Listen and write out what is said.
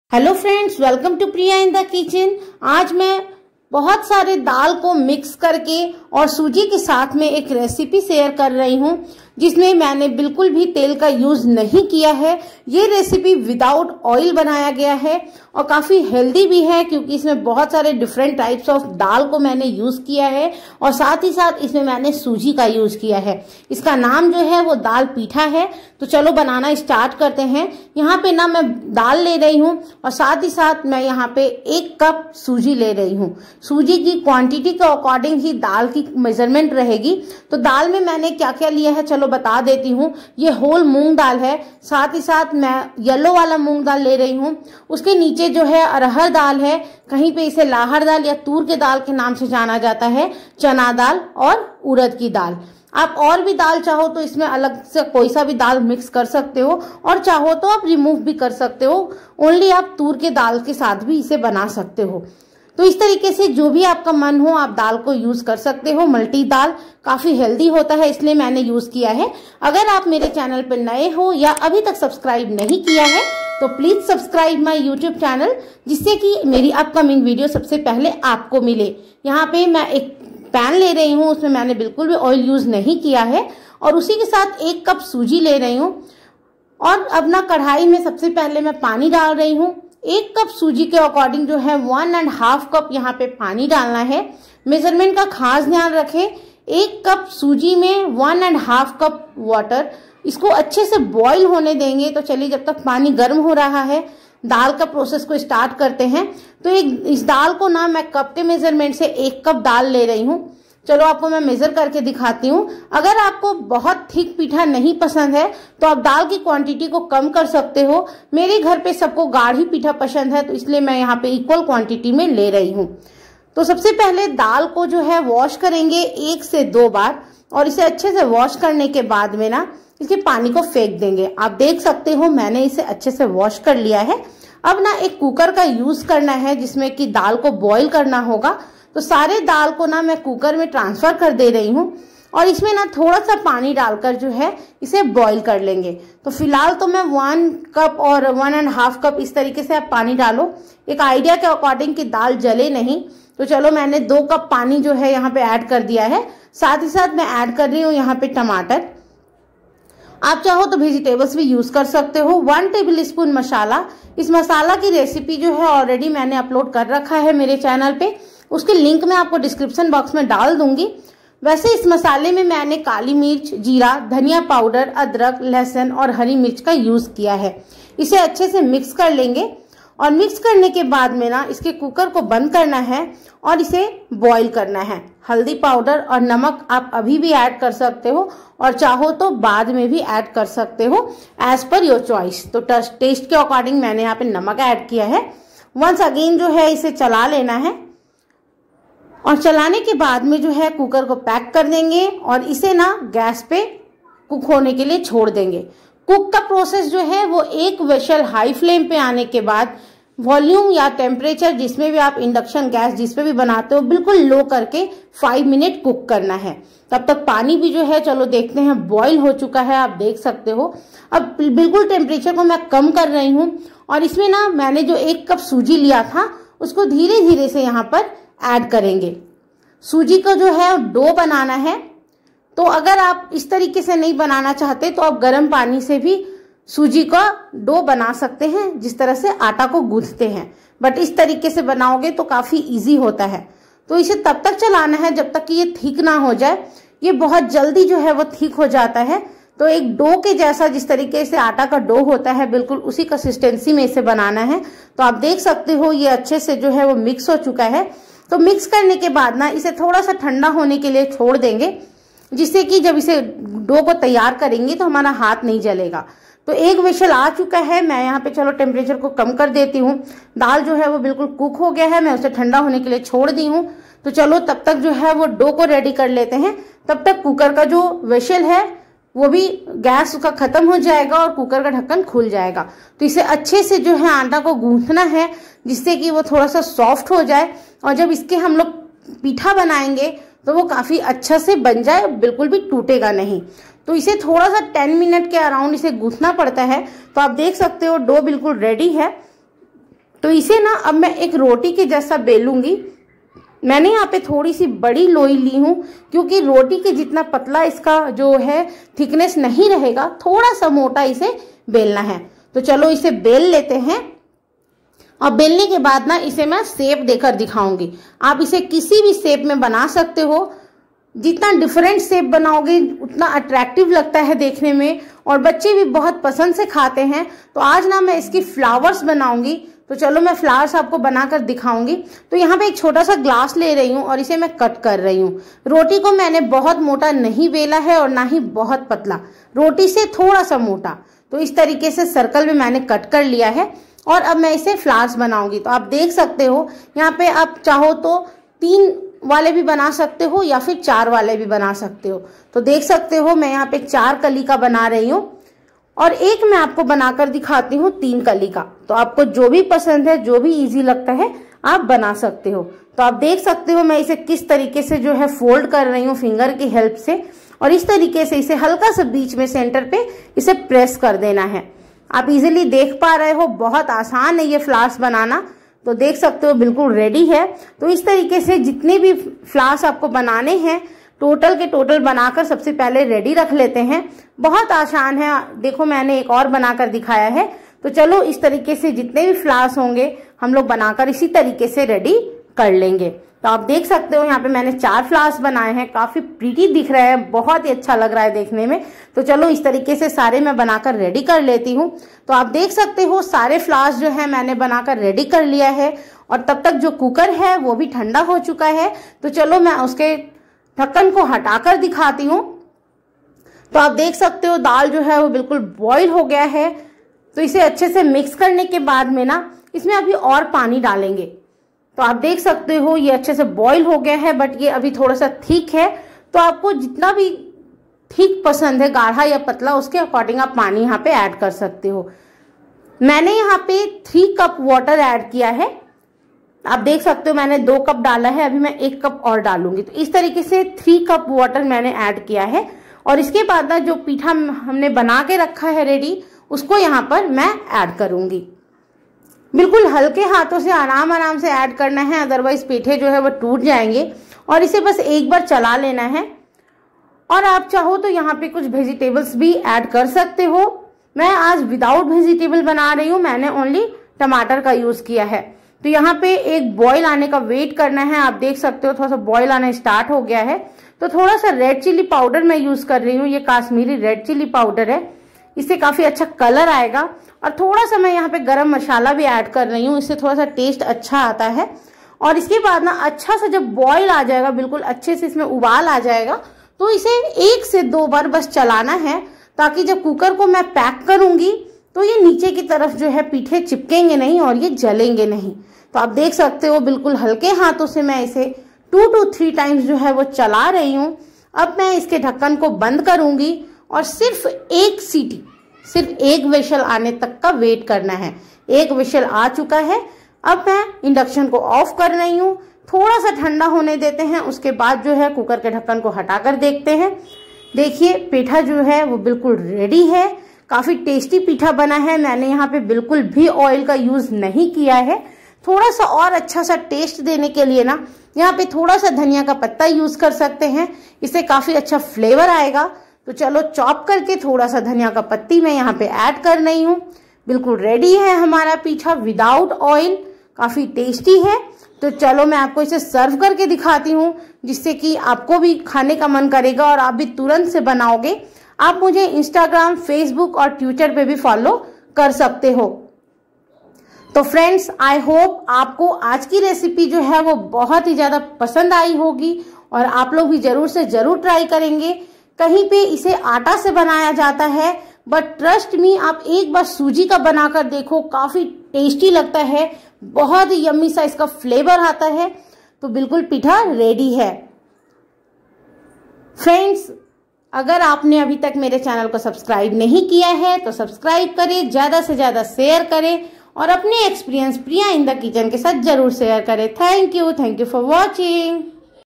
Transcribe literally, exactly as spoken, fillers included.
Hello friends, welcome to Priya in the kitchen. आज मैं बहुत सारे दाल को मिक्स करके और सूजी के साथ में एक रेसिपी शेयर कर रही हूं, जिसमें मैंने बिल्कुल भी तेल का यूज नहीं किया है। ये रेसिपी विदाउट ऑयल बनाया गया है और काफी हेल्दी भी है, क्योंकि इसमें बहुत सारे डिफरेंट टाइप्स ऑफ दाल को मैंने यूज किया है और साथ ही साथ इसमें मैंने सूजी का यूज किया है। इसका नाम जो है वो दाल पीठा है। तो चलो बनाना स्टार्ट करते हैं। यहाँ पे ना मैं दाल ले रही हूँ और साथ ही साथ मैं यहाँ पे एक कप सूजी ले रही हूँ। सूजी की क्वांटिटी के अकॉर्डिंग ही दाल की मेजरमेंट रहेगी। तो दाल में मैंने क्या क्या लिया है चलो बता देती हूँ। ये होल मूंग दाल है, साथ ही साथ मैं येलो वाला मूंग दाल ले रही हूँ। उसके नीचे जो है अरहर दाल है, कहीं पे इसे लाहड़ दाल या तूर के दाल के नाम से जाना जाता है, चना दाल और उड़द की दाल। आप और भी दाल चाहो तो इसमें अलग से कोई सा भी दाल मिक्स कर सकते हो और चाहो तो आप रिमूव भी कर सकते हो। ओनली आप तूर के दाल के साथ भी इसे बना सकते हो। तो इस तरीके से जो भी आपका मन हो आप दाल को यूज कर सकते हो। मल्टी दाल काफी हेल्दी होता है, इसलिए मैंने यूज किया है। अगर आप मेरे चैनल पर नए हो या अभी तक सब्सक्राइब नहीं किया है तो please subscribe my YouTube channel, जिससे कि मेरी अपकमिंग वीडियो सबसे पहले आपको मिले। यहाँ पे मैं एक पैन ले रही हूँ, उसमें मैंने बिल्कुल भी ऑयल यूज नहीं किया है और उसी के साथ एक कप सूजी ले रही हूँ। और अब ना कढ़ाई में सबसे पहले मैं पानी डाल रही हूँ। एक कप सूजी के अकॉर्डिंग जो है वन एंड हाफ कप यहाँ पे पानी डालना है। मेजरमेंट का खास ध्यान रखें। एक कप सूजी में one and half cup water. इसको अच्छे से बॉईल होने देंगे। तो चलिए, जब तक पानी गर्म हो रहा है दाल का प्रोसेस को स्टार्ट करते हैं। तो एक इस दाल को ना मैं कप के मेजरमेंट से एक कप दाल ले रही हूँ। चलो आपको मैं मेजर करके दिखाती हूँ। अगर आपको बहुत थिक पीठा नहीं पसंद है तो आप दाल की क्वांटिटी को कम कर सकते हो। मेरे घर पे सबको गाढ़ी पीठा पसंद है, तो इसलिए मैं यहाँ पे इक्वल क्वांटिटी में ले रही हूँ। तो सबसे पहले दाल को जो है वॉश करेंगे एक से दो बार, और इसे अच्छे से वॉश करने के बाद में ना इसके पानी को फेंक देंगे। आप देख सकते हो मैंने इसे अच्छे से वॉश कर लिया है। अब ना एक कुकर का यूज करना है, जिसमें कि दाल को बॉईल करना होगा। तो सारे दाल को ना मैं कुकर में ट्रांसफर कर दे रही हूँ और इसमें ना थोड़ा सा पानी डालकर जो है इसे बॉईल कर लेंगे। तो फिलहाल तो मैं वन कप और वन एंड हाफ कप इस तरीके से आप पानी डालो, एक आइडिया के अकॉर्डिंग कि दाल जले नहीं। तो चलो मैंने दो कप पानी जो है यहाँ पे ऐड कर दिया है। साथ ही साथ मैं ऐड कर रही हूँ यहाँ पे टमाटर। आप चाहो तो वेजिटेबल्स भी यूज कर सकते हो। One tablespoon masala. इस मसाला की रेसिपी जो है ऑलरेडी मैंने अपलोड कर रखा है मेरे चैनल पे, उसके लिंक मैं आपको डिस्क्रिप्शन बॉक्स में डाल दूंगी। वैसे इस मसाले में मैंने काली मिर्च, जीरा, धनिया पाउडर, अदरक, लहसुन और हरी मिर्च का यूज किया है। इसे अच्छे से मिक्स कर लेंगे और मिक्स करने के बाद में ना इसके कुकर को बंद करना है और इसे बॉईल करना है। हल्दी पाउडर और नमक आप अभी भी ऐड कर सकते हो और चाहो तो बाद में भी ऐड कर सकते हो, एज पर योर चॉइस। तो टेस्ट के अकॉर्डिंग मैंने यहाँ पे नमक ऐड किया है। वंस अगेन जो है इसे चला लेना है और चलाने के बाद में जो है कुकर को पैक कर देंगे और इसे ना गैस पे कुक होने के लिए छोड़ देंगे। कुक का प्रोसेस जो है वो एक विशल हाई फ्लेम पे आने के बाद वॉल्यूम या टेम्परेचर जिसमें भी आप इंडक्शन गैस जिस पे भी बनाते हो बिल्कुल लो करके फाइव मिनट कुक करना है। तब तक पानी भी जो है चलो देखते हैं बॉईल हो चुका है, आप देख सकते हो। अब बिल्कुल टेम्परेचर को मैं कम कर रही हूँ और इसमें ना मैंने जो एक कप सूजी लिया था उसको धीरे धीरे से यहाँ पर ऐड करेंगे। सूजी को जो है डो बनाना है। तो अगर आप इस तरीके से नहीं बनाना चाहते तो आप गर्म पानी से भी सूजी का डो बना सकते हैं, जिस तरह से आटा को गूंथते हैं। बट इस तरीके से बनाओगे तो काफी इजी होता है। तो इसे तब तक चलाना है जब तक कि ये थिक ना हो जाए। ये बहुत जल्दी जो है वो थिक हो जाता है। तो एक डो के जैसा जिस तरीके से आटा का डो होता है बिल्कुल उसी कंसिस्टेंसी में इसे बनाना है। तो आप देख सकते हो ये अच्छे से जो है वो मिक्स हो चुका है। तो मिक्स करने के बाद ना इसे थोड़ा सा ठंडा होने के लिए छोड़ देंगे, जिससे कि जब इसे डो को तैयार करेंगे तो हमारा हाथ नहीं जलेगा। तो एक विशल आ चुका है। मैं यहाँ पे चलो टेम्परेचर को कम कर देती हूँ। दाल जो है वो बिल्कुल कुक हो गया है, मैं उसे ठंडा होने के लिए छोड़ दी हूँ। तो चलो तब तक जो है वो डो को रेडी कर लेते हैं। तब तक कुकर का जो विशल है वो भी गैस उसका खत्म हो जाएगा और कुकर का ढक्कन खुल जाएगा। तो इसे अच्छे से जो है आटा को गूंथना है, जिससे कि वो थोड़ा सा सॉफ्ट हो जाए और जब इसके हम लोग पीठा बनाएंगे तो वो काफी अच्छा से बन जाए, बिल्कुल भी टूटेगा नहीं। तो इसे थोड़ा सा टेन मिनट के अराउंड इसे गूंथना पड़ता है। तो आप देख सकते हो डो बिल्कुल रेडी है। तो इसे ना अब मैं एक रोटी के जैसा बेलूंगी। मैंने यहाँ पे थोड़ी सी बड़ी लोई ली हूँ क्योंकि रोटी के जितना पतला इसका जो है थिकनेस नहीं रहेगा, थोड़ा सा मोटा इसे बेलना है। तो चलो इसे बेल लेते हैं। और बेलने के बाद ना इसे मैं शेप देकर दिखाऊंगी। आप इसे किसी भी शेप में बना सकते हो। जितना डिफरेंट शेप बनाओगे उतना अट्रैक्टिव लगता है देखने में, और बच्चे भी बहुत पसंद से खाते हैं। तो आज ना मैं इसकी फ्लावर्स बनाऊंगी। तो चलो मैं फ्लावर्स आपको बनाकर दिखाऊंगी। तो यहाँ पे एक छोटा सा ग्लास ले रही हूँ और इसे मैं कट कर रही हूँ। रोटी को मैंने बहुत मोटा नहीं बेला है और ना ही बहुत पतला, रोटी से थोड़ा सा मोटा। तो इस तरीके से सर्कल में मैंने कट कर लिया है और अब मैं इसे फ्लावर्स बनाऊंगी। तो आप देख सकते हो यहाँ पे आप चाहो तो तीन वाले भी बना सकते हो या फिर चार वाले भी बना सकते हो। तो देख सकते हो मैं यहाँ पे चार कली का बना रही हूँ और एक मैं आपको बनाकर दिखाती हूँ तीन कली का। तो आपको जो भी पसंद है, जो भी इजी लगता है, आप बना सकते हो। तो आप देख सकते हो मैं इसे किस तरीके से जो है फोल्ड कर रही हूँ फिंगर की हेल्प से, और इस तरीके से इसे हल्का सा बीच में सेंटर पे इसे प्रेस कर देना है। आप इजीली देख पा रहे हो, बहुत आसान है ये फ्लावर्स बनाना। तो देख सकते हो बिल्कुल रेडी है। तो इस तरीके से जितने भी फ्लावर्स आपको बनाने हैं टोटल के टोटल बनाकर सबसे पहले रेडी रख लेते हैं। बहुत आसान है, देखो मैंने एक और बनाकर दिखाया है। तो चलो इस तरीके से जितने भी फ्लावर्स होंगे हम लोग बनाकर इसी तरीके से रेडी कर लेंगे। तो आप देख सकते हो यहाँ पे मैंने चार फ्लावर्स बनाए हैं, काफी प्रीटी दिख रहा है, बहुत ही अच्छा लग रहा है देखने में। तो चलो इस तरीके से सारे मैं बनाकर रेडी कर लेती हूँ। तो आप देख सकते हो सारे फ्लावर्स जो है मैंने बनाकर रेडी कर लिया है, और तब तक जो कुकर है वो भी ठंडा हो चुका है। तो चलो मैं उसके ढक्कन को हटाकर दिखाती हूँ। तो आप देख सकते हो दाल जो है वो बिल्कुल बॉईल हो गया है। तो इसे अच्छे से मिक्स करने के बाद में ना इसमें अभी और पानी डालेंगे। तो आप देख सकते हो ये अच्छे से बॉईल हो गया है, बट ये अभी थोड़ा सा थिक है। तो आपको जितना भी थिक पसंद है, गाढ़ा या पतला, उसके अकॉर्डिंग आप पानी यहाँ पे ऐड कर सकते हो। मैंने यहाँ पे थ्री कप वाटर ऐड किया है। आप देख सकते हो मैंने दो कप डाला है, अभी मैं एक कप और डालूंगी। तो इस तरीके से थ्री कप वाटर मैंने ऐड किया है। और इसके बाद ना जो पीठा हमने बना के रखा है रेडी, उसको यहाँ पर मैं ऐड करूंगी। बिल्कुल हल्के हाथों से आराम आराम से ऐड करना है, अदरवाइज पीठे जो है वो टूट जाएंगे। और इसे बस एक बार चला लेना है। और आप चाहो तो यहाँ पे कुछ वेजिटेबल्स भी ऐड कर सकते हो। मैं आज विदाउट वेजिटेबल बना रही हूँ, मैंने ओनली टमाटर का यूज किया है। तो यहाँ पे एक बॉईल आने का वेट करना है। आप देख सकते हो थोड़ा सा बॉईल आना स्टार्ट हो गया है। तो थोड़ा सा रेड चिली पाउडर मैं यूज कर रही हूँ, ये काश्मीरी रेड चिली पाउडर है, इससे काफी अच्छा कलर आएगा। और थोड़ा सा मैं यहाँ पे गरम मसाला भी ऐड कर रही हूँ, इससे थोड़ा सा टेस्ट अच्छा आता है। और इसके बाद ना अच्छा सा जब बॉईल आ जाएगा, बिल्कुल अच्छे से इसमें उबाल आ जाएगा, तो इसे एक से दो बार बस चलाना है, ताकि जब कुकर को मैं पैक करूंगी तो ये नीचे की तरफ जो है पीठे चिपकेंगे नहीं और ये जलेंगे नहीं। तो आप देख सकते हो बिल्कुल हल्के हाथों से मैं इसे टू टू थ्री टाइम्स जो है वो चला रही हूँ। अब मैं इसके ढक्कन को बंद करूंगी और सिर्फ एक सीटी, सिर्फ एक विशल आने तक का वेट करना है। एक विशल आ चुका है। अब मैं इंडक्शन को ऑफ कर रही हूँ, थोड़ा सा ठंडा होने देते हैं। उसके बाद जो है कुकर के ढक्कन को हटाकर देखते हैं। देखिए पीठा जो है वो बिल्कुल रेडी है। काफी टेस्टी पीठा बना है। मैंने यहाँ पे बिल्कुल भी ऑयल का यूज नहीं किया है। थोड़ा सा और अच्छा सा टेस्ट देने के लिए ना यहाँ पे थोड़ा सा धनिया का पत्ता यूज कर सकते हैं, इससे काफी अच्छा फ्लेवर आएगा। तो चलो चॉप करके थोड़ा सा धनिया का पत्ती मैं यहाँ पे ऐड कर रही हूँ। बिल्कुल रेडी है हमारा पीठा विदाउट ऑयल, काफी टेस्टी है। तो चलो मैं आपको इसे सर्व करके दिखाती हूँ, जिससे कि आपको भी खाने का मन करेगा और आप भी तुरंत से बनाओगे। आप मुझे इंस्टाग्राम, फेसबुक और ट्विटर पे भी फॉलो कर सकते हो। तो फ्रेंड्स, आई होप आपको आज की रेसिपी जो है वो बहुत ही ज्यादा पसंद आई होगी और आप लोग भी जरूर से जरूर ट्राई करेंगे। कहीं पे इसे आटा से बनाया जाता है, बट ट्रस्ट मी आप एक बार सूजी का बनाकर देखो, काफी टेस्टी लगता है, बहुत ही यम्मी सा इसका फ्लेवर आता है। तो बिल्कुल पीठा रेडी है। फ्रेंड्स, अगर आपने अभी तक मेरे चैनल को सब्सक्राइब नहीं किया है तो सब्सक्राइब करें, ज्यादा से ज्यादा शेयर करें और अपने experience Priya in the kitchen के साथ जरूर शेयर करें। Thank you thank you for watching.